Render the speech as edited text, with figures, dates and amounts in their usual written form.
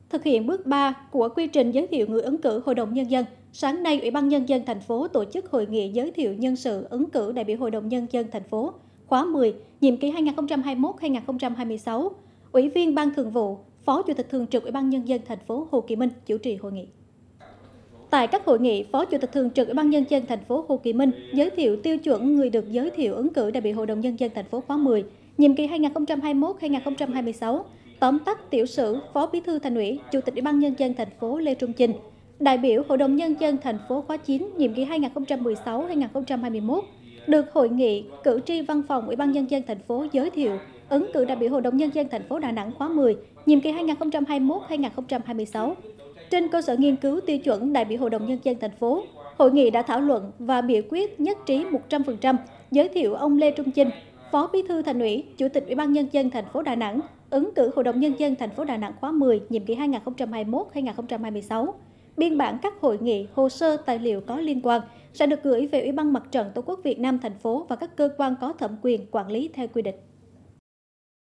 Thực hiện bước 3 của quy trình giới thiệu người ứng cử Hội đồng Nhân dân, sáng nay Ủy ban Nhân dân thành phố tổ chức hội nghị giới thiệu nhân sự ứng cử đại biểu Hội đồng Nhân dân thành phố khóa 10, nhiệm kỳ 2021-2026. Ủy viên Ban Thường vụ, Phó Chủ tịch Thường trực Ủy ban Nhân dân thành phố Hồ Kỳ Minh chủ trì hội nghị. Tại các hội nghị, Phó Chủ tịch Thường trực Ủy ban Nhân dân thành phố Hồ Kỳ Minh giới thiệu tiêu chuẩn người được giới thiệu ứng cử đại biểu Hội đồng Nhân dân thành phố khóa 10, nhiệm kỳ 2021-2026. Tóm tắt tiểu sử Phó Bí thư Thành ủy, Chủ tịch Ủy ban Nhân dân thành phố Lê Trung Chinh, đại biểu Hội đồng Nhân dân thành phố khóa 9, nhiệm kỳ 2016-2021, được hội nghị cử tri văn phòng Ủy ban Nhân dân thành phố giới thiệu ứng cử đại biểu Hội đồng Nhân dân thành phố Đà Nẵng khóa 10, nhiệm kỳ 2021-2026. Trên cơ sở nghiên cứu tiêu chuẩn đại biểu Hội đồng Nhân dân thành phố, hội nghị đã thảo luận và biểu quyết nhất trí 100% giới thiệu ông Lê Trung Chinh, Phó Bí thư Thành ủy, Chủ tịch Ủy ban Nhân dân thành phố Đà Nẵng, ứng cử Hội đồng Nhân dân thành phố Đà Nẵng khóa 10, nhiệm kỳ 2021-2026. Biên bản các hội nghị, hồ sơ, tài liệu có liên quan sẽ được gửi về Ủy ban Mặt trận Tổ quốc Việt Nam thành phố và các cơ quan có thẩm quyền quản lý theo quy định.